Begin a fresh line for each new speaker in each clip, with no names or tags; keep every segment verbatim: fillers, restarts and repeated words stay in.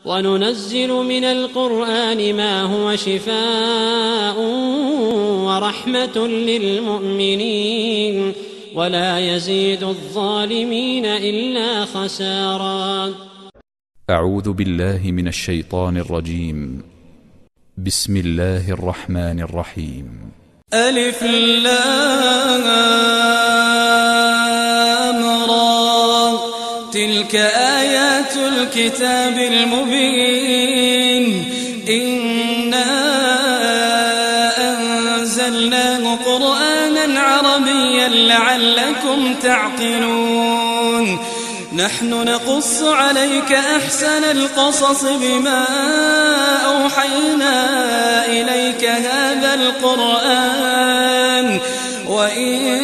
وننزل من القرآن ما هو شفاء ورحمة للمؤمنين ولا يزيد الظالمين إلا خسارا.
أعوذ بالله من الشيطان الرجيم. بسم الله الرحمن الرحيم.
ألف لام را تلك آيات الكتاب المبين إنا أنزلناه قرآنا عربيا لعلكم تعقلون. نحن نقص عليك أحسن القصص بما أوحينا إليك هذا القرآن وإن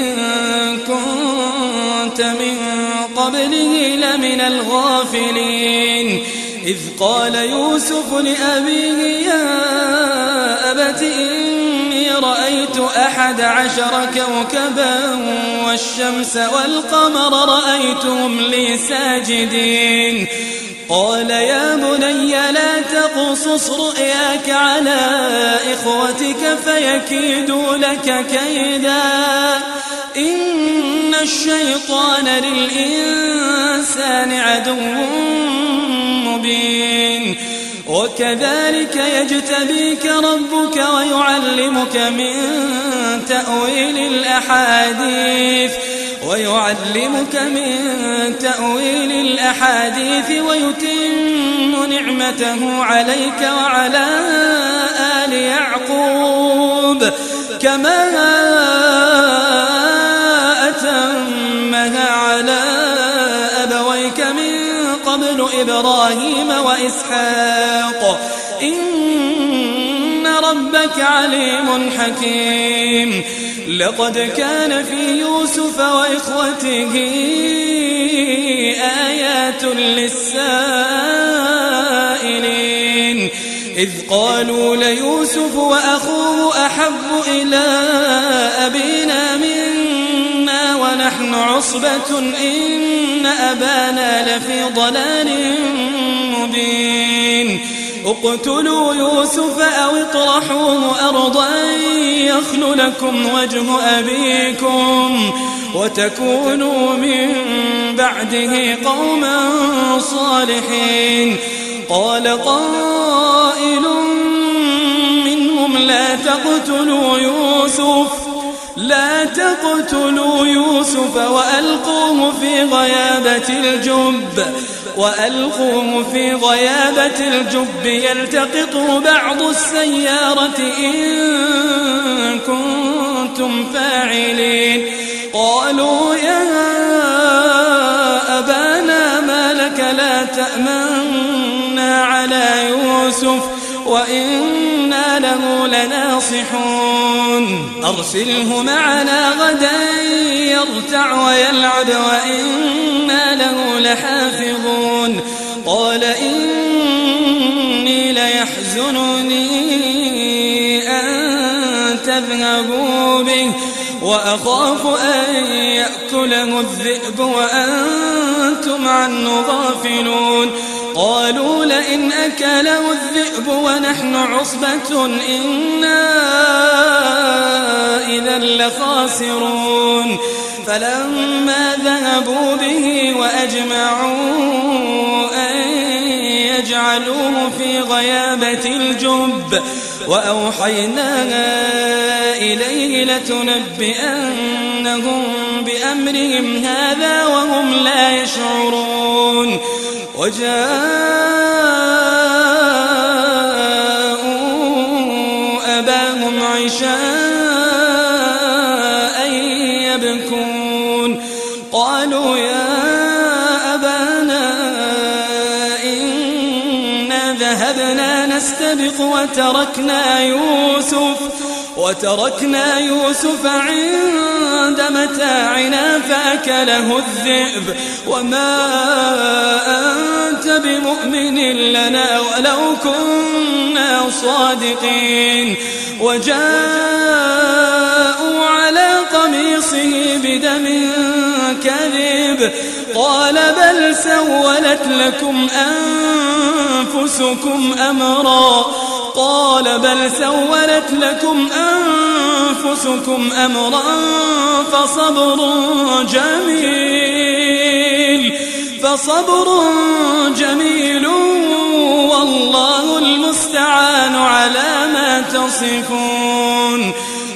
كنت من قبله لمن الغافلين. إذ قال يوسف لأبيه يا أبت إني رأيت أحد عشر كوكبا والشمس والقمر رأيتهم لي ساجدين. قال يا بني لا تقصص رؤياك على إخوتك فيكيدوا لك كيدا إن الشيطان للإنسان عدو مبين. وكذلك يجتبيك ربك ويعلمك من تأويل الأحاديث ويعلمك من تأويل الأحاديث ويتم نعمته عليك وعلى آل يعقوب كما أتمها على أبويك من قبل إبراهيم وإسحاق إن ربك عليم حكيم. لقد كان في يوسف وإخوته آيات للسائلين إذ قالوا ليوسف وأخوه أحب إلى أبينا منا ونحن عصبة إن أبانا لفي ضلال مبين. اقتلوا يوسف أو اطرحوه أرضا يخل لكم وجه أبيكم وتكونوا من بعده قوما صالحين. قال قائل منهم لا تقتلوا يوسف لا تقتلوا يوسف وألقوه في غيابة الجب وألقوه في غيابة الجب يلتقطه بعض السيارة إن كنتم فاعلين. قالوا يا أبانا ما لك لا تأمنا على يوسف وإنا له لناصحون. أرسله معنا غدا يرتع ويلعب وإنا له لحافظون. قال إني ليحزنني أن تذهبوا به وأخاف أن يأكله الذئب وأنتم عنه غافلون. قالوا لئن أكله الذئب ونحن عصبة إنا إذا لخاسرون. فلما ذهبوا به وأجمعوا أن يجعلوه في غيابة الجب وأوحينا إليه لتنبئنهم بأمرهم هذا وهم لا يشعرون. وجاءوا أباهم عشاء يبكون. قالوا يا أبانا إنا ذهبنا نستبق وتركنا يوسف وتركنا يوسف عند متاعنا فأكله الذئب وما أنت بمؤمن لنا ولو كنا صادقين. وجاءوا على قميصه بدم كذب قال بل سولت لكم أنفسكم أمرا قال بل سولت لكم أنفسكم أمرا فصبر جميل فصبر جميل والله المستعان على ما تصفون.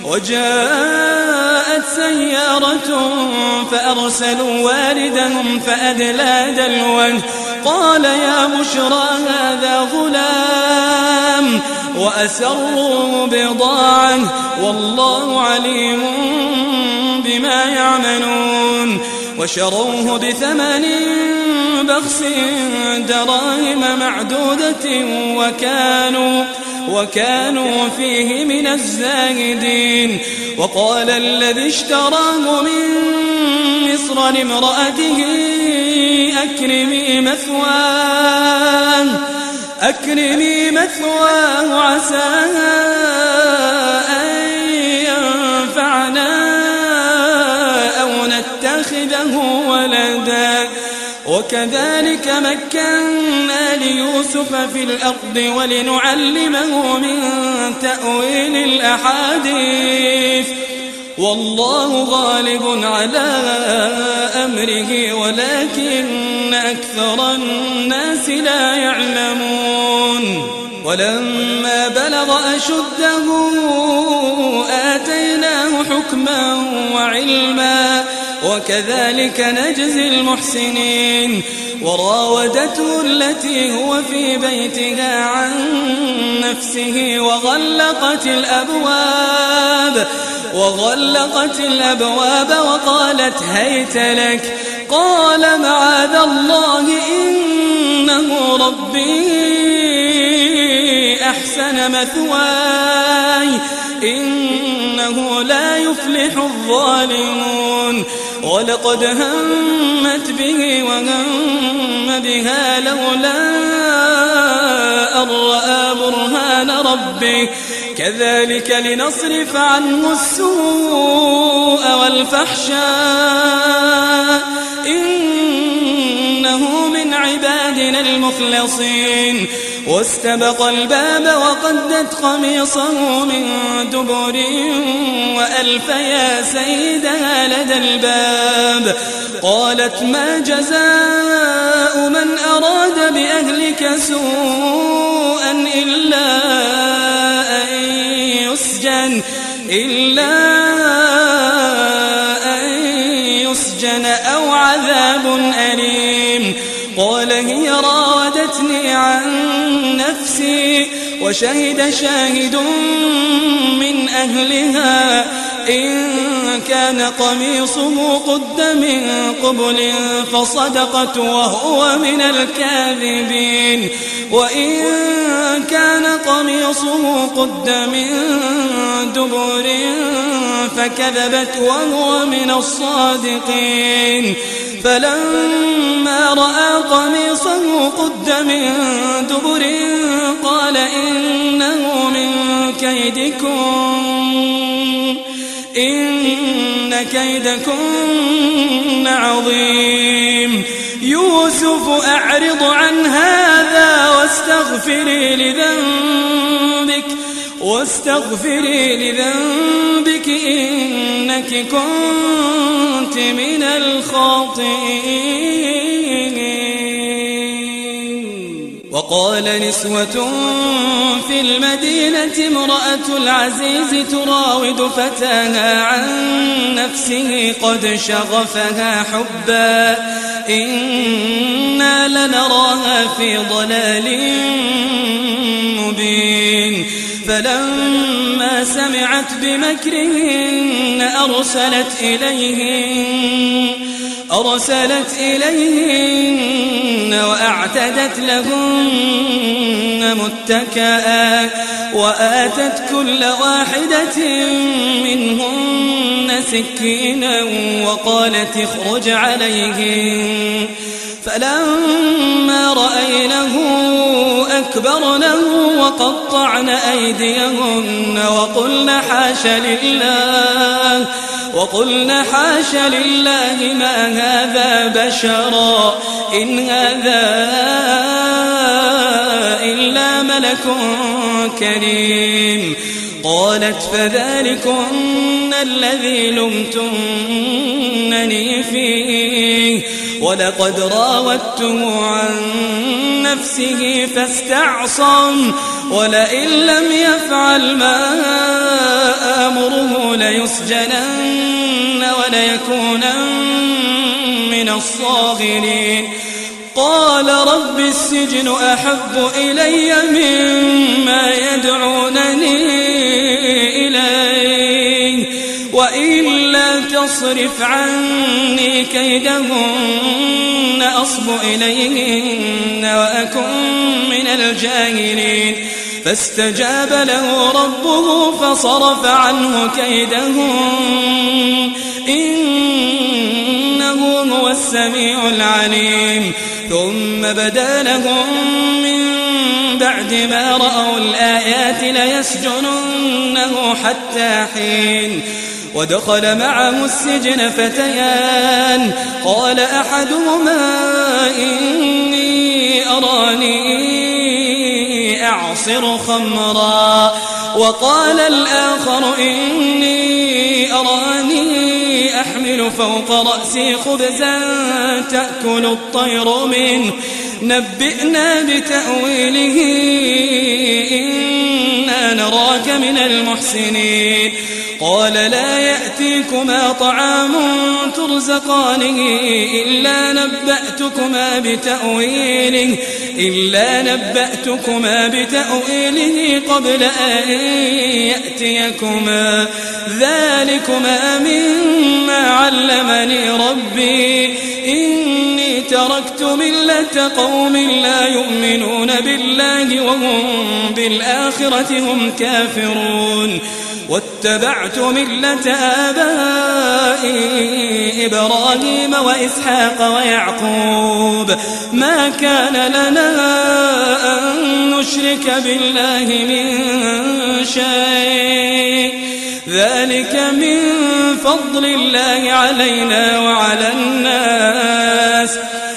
وجاءت سيارة فأرسلوا واردهم فأدلى دلوه قال يا بشرى هذا غلام وأسروا بضاعة والله عليم بما يعملون. وشروه بثمن بخس دراهم معدودة وكانوا وكانوا فيه من الزاهدين. وقال الذي اشتراه من مصر لامرأته أكرمي مثواه أكرمي مثواه عسى أن ينفعنا أو نتخذه ولدا. وكذلك مكنا ليوسف في الأرض ولنعلمه من تأويل الأحاديث والله غالب على أمره ولكن أكثر الناس لا يعلمون. ولما بلغ أشده آتيناه حكما وعلما وكذلك نجزي المحسنين. وراودته التي هو في بيتها عن نفسه وغلقت الأبواب وغلقت الأبواب وقالت هيت لك قال معاذ الله إنه ربي أحسن مثواي إنه لا يفلح الظالمون. ولقد همت به وهم بها لولا أن رأى برهان ربه كذلك لنصرف عنه السوء والفحشاء إنه من عبادنا المخلصين. واستبق الباب وقدت قميصه من دبر وألف يا سيدها لدى الباب قالت ما جزاء من أراد بأهلك سوءا إلا أن يسجن إلا أن يسجن أو عذاب أليم. قال هي راودتني عن نفسي وشهد شاهد من أهلها إن كان قميصه قد من قبل فصدقت وهو من الكاذبين وإن كان قميصه قد من دبر فكذبت وهو من الصادقين. فلما رأى قميصه قد من دبر قال إنه من كيدكم إن كيدكن عظيم. يوسف أعرض عن هذا واستغفري لذنبك واستغفري لذنبك إنك كنت من الخاطئين. وقال نسوة في المدينة امرأة العزيز تراود فتاها عن نفسه قد شغفها حبا إنا لنراها في ضلال مبين. فلما سمعت بمكرهن أرسلت إليهن أرسلت إليهن وأعتدت لهن متكئا وآتت كل واحدة منهن سكينا وقالت اخرج عليهن. فلما رأينه أكبرنه وقطعن أيديهن وقلن حاش لله وقلن حاش لله ما هذا بشرا إن هذا ملك كريم. قالت فذلكن الذي لمتنني فيه ولقد راودته عن نفسه فاستعصم ولئن لم يفعل ما آمره ليسجنن وليكونن من الصاغرين. قال رب السجن أحب إلي مما يدعونني إليه وإلا تصرف عني كيدهن أصب إليهن وأكن من الجاهلين. فاستجاب له ربه فصرف عنه كيدهن إنه هو السميع العليم. ثم بدا لهم من بعد ما رأوا الآيات ليسجننه حتى حين. ودخل معه السجن فتيان قال أحدهما إني أراني أعصر خمرا وقال الآخر إني أراني أحمل فوق رأسي خبزا تأكل الطير منه نبئنا بتأويله إنا نراك من المحسنين. قال لا يأتيكما طعام ترزقانه إلا نبأتكما بتأويله إلا نبأتكما بتأويله قبل أن يأتيكما ذلكما مما علمني ربي إني تركت ملة قوم لا يؤمنون بالله وهم بالآخرة هم كافرون واتبعت ملة آبائي إبراهيم وإسحاق ويعقوب ما كان لنا أن نشرك بالله من شيء ذلك من فضل الله علينا وعلى الناس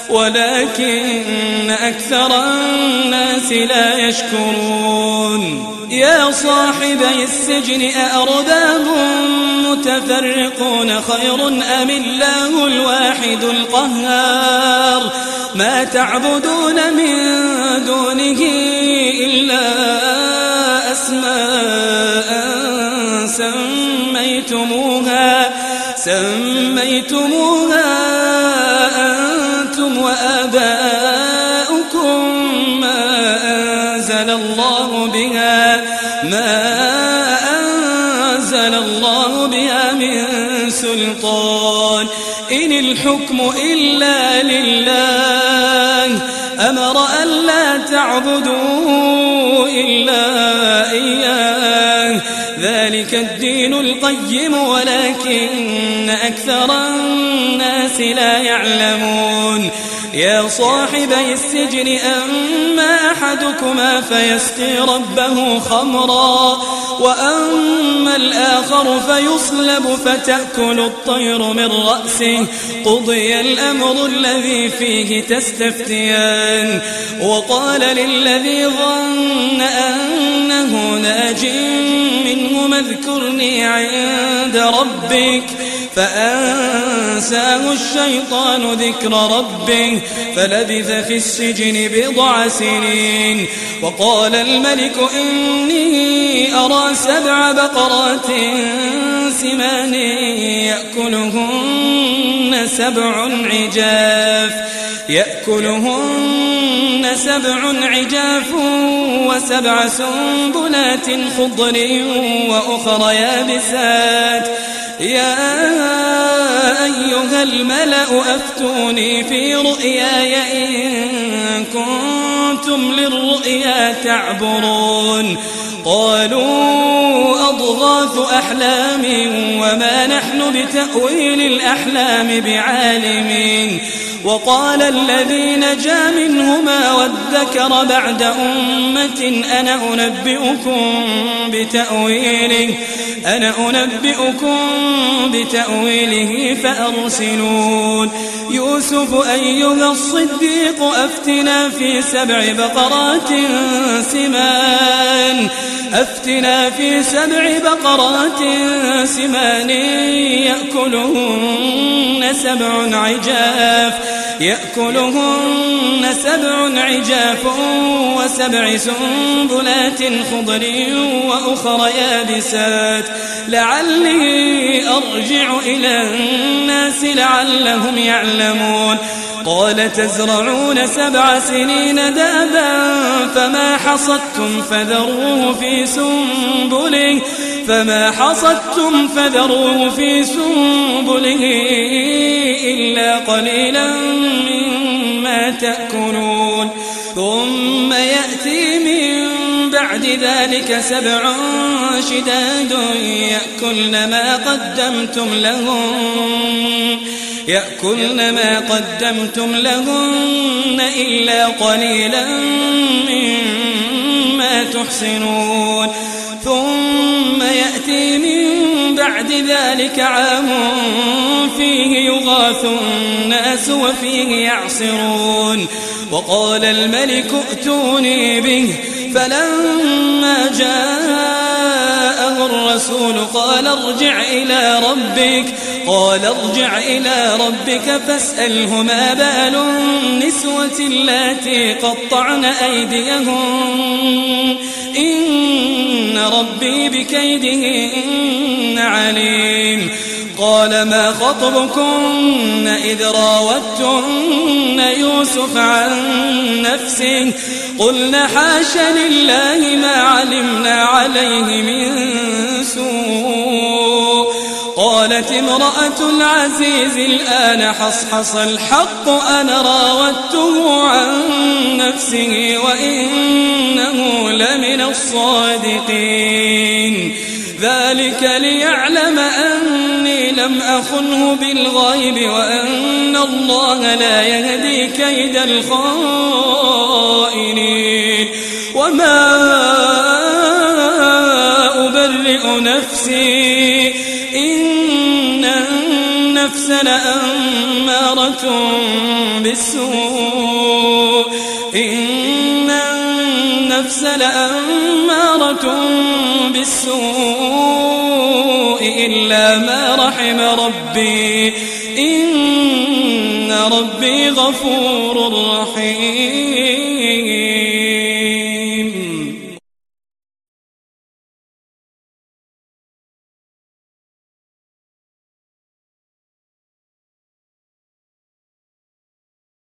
ولكن أكثر الناس لا يشكرون. يا صاحبي السجن أأرباب متفرقون خير أم الله الواحد القهار ما تعبدون من دونه إلا أسماء سميتموها سميتموها أنتم وآباؤكم ما أنزل الله بها ما أنزل الله بها من سلطان إن الحكم إلا لله أمر ألا تعبدوا إلا إياه ذلك الدين القيم ولكن أكثر الناس لا يعلمون. يا صاحبي السجن أما أحدكما فيسقي ربه خمرا وأما الآخر فيصلب فتأكل الطير من رأسه قضي الأمر الذي فيه تستفتيان. وقال للذي ظن أنه ناج منهما اذكرني عند ربك فأنساه الشيطان ذكر ربه فلبث في السجن بضع سنين. وقال الملك إني أرى سبع بقرات سمان يأكلهن سبع عجاف يأكلهن سبع عجاف وسبع سنبلات خضر وأخر يابسات يا أيها الملأ أفتوني في رؤياي إن كنتم للرؤيا تعبرون. قالوا أضغاث أحلام وما نحن بتأويل الأحلام بعالمين. وقال الذي نجا منهما وادكر بعد أمة أنا أنبئكم بتأويله أنا أنبئكم بتأويله فأرسلون يوسف أيها الصديق أفتنا في سبع بقرات سمان أفتنا في سبع بقرات سمان يأكلهن سبع عجاف يأكلهن سبع عجاف وسبع سنبلات خضر وأخر يابسات لعلي أرجع إلى الناس لعلهم يعلمون قال تزرعون سبع سنين دابا فما حصدتم فذروه في سنبله فما حصدتم فذروه في سنبله إلا قليلا مما تأكلون ثم يأتي من بعد ذلك سبع شداد يأكلن ما قدمتم لهم يأكلن ما قدمتم لهن إلا قليلا مما تحصنون ثم يأتي من بعد ذلك عام فيه يغاث الناس وفيه يعصرون وقال الملك ائتوني به فلما جاءه الرسول قال ارجع إلى ربك قال ارجع إلى ربك فاسأله ما بال النسوة اللاتي قطعن أيديهن إن ربي بكيدهن عليم قال ما خطبكن إذ راوتن يوسف عن نفسه قلنا حاش لله ما علمنا عليه من سوء قالت امرأة العزيز الآن حصحص الحق أنا راودته عن نفسه وإنه لمن الصادقين ذلك ليعلم أني لم أخنه بالغيب وأن الله لا يهدي كيد الخائنين وما أبرئ نفسي إن النفس لأمارة بالسوء إن النفس لأمارة بالسوء إلا ما رحم ربي إن ربي غفور رحيم